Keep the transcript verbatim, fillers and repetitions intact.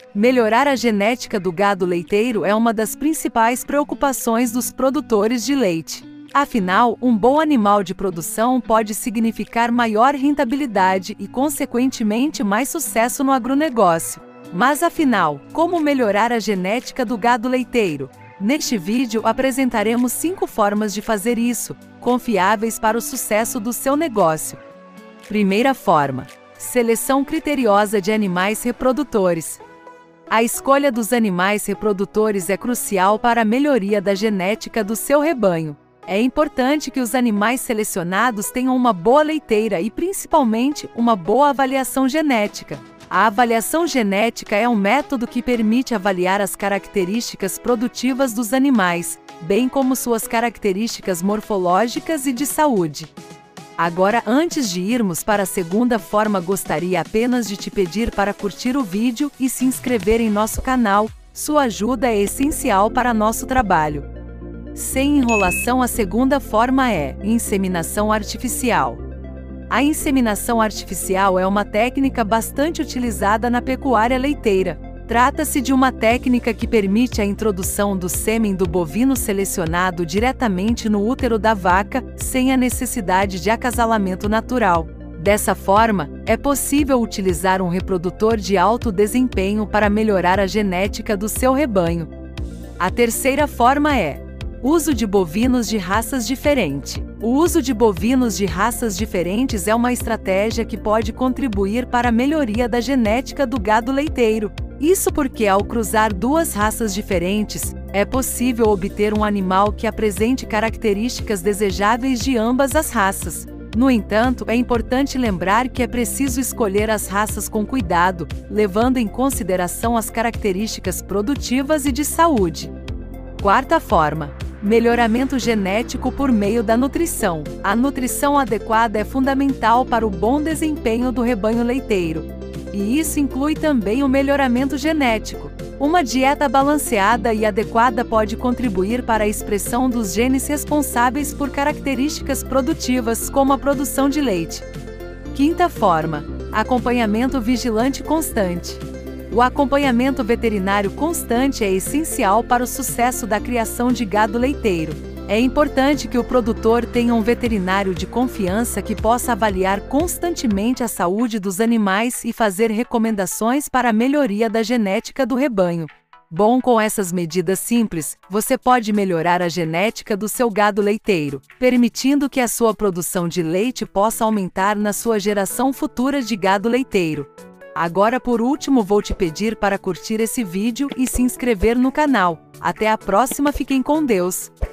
Melhorar a genética do gado leiteiro é uma das principais preocupações dos produtores de leite. Afinal, um bom animal de produção pode significar maior rentabilidade e, consequentemente, mais sucesso no agronegócio. Mas afinal, como melhorar a genética do gado leiteiro? Neste vídeo apresentaremos cinco formas de fazer isso, confiáveis para o sucesso do seu negócio. Primeira forma: seleção criteriosa de animais reprodutores. A escolha dos animais reprodutores é crucial para a melhoria da genética do seu rebanho. É importante que os animais selecionados tenham uma boa leiteira e, principalmente, uma boa avaliação genética. A avaliação genética é um método que permite avaliar as características produtivas dos animais, bem como suas características morfológicas e de saúde. Agora, antes de irmos para a segunda forma, gostaria apenas de te pedir para curtir o vídeo e se inscrever em nosso canal. Sua ajuda é essencial para nosso trabalho. Sem enrolação, a segunda forma é inseminação artificial. A inseminação artificial é uma técnica bastante utilizada na pecuária leiteira. Trata-se de uma técnica que permite a introdução do sêmen do bovino selecionado diretamente no útero da vaca, sem a necessidade de acasalamento natural. Dessa forma, é possível utilizar um reprodutor de alto desempenho para melhorar a genética do seu rebanho. A terceira forma é uso de bovinos de raças diferentes. O uso de bovinos de raças diferentes é uma estratégia que pode contribuir para a melhoria da genética do gado leiteiro. Isso porque, ao cruzar duas raças diferentes, é possível obter um animal que apresente características desejáveis de ambas as raças. No entanto, é importante lembrar que é preciso escolher as raças com cuidado, levando em consideração as características produtivas e de saúde. Quarta forma: melhoramento genético por meio da nutrição. A nutrição adequada é fundamental para o bom desempenho do rebanho leiteiro. E isso inclui também o melhoramento genético. Uma dieta balanceada e adequada pode contribuir para a expressão dos genes responsáveis por características produtivas, como a produção de leite. Quinta forma: acompanhamento vigilante constante. O acompanhamento veterinário constante é essencial para o sucesso da criação de gado leiteiro. É importante que o produtor tenha um veterinário de confiança que possa avaliar constantemente a saúde dos animais e fazer recomendações para a melhoria da genética do rebanho. Bom, com essas medidas simples, você pode melhorar a genética do seu gado leiteiro, permitindo que a sua produção de leite possa aumentar na sua geração futura de gado leiteiro. Agora, por último, vou te pedir para curtir esse vídeo e se inscrever no canal. Até a próxima, fiquem com Deus!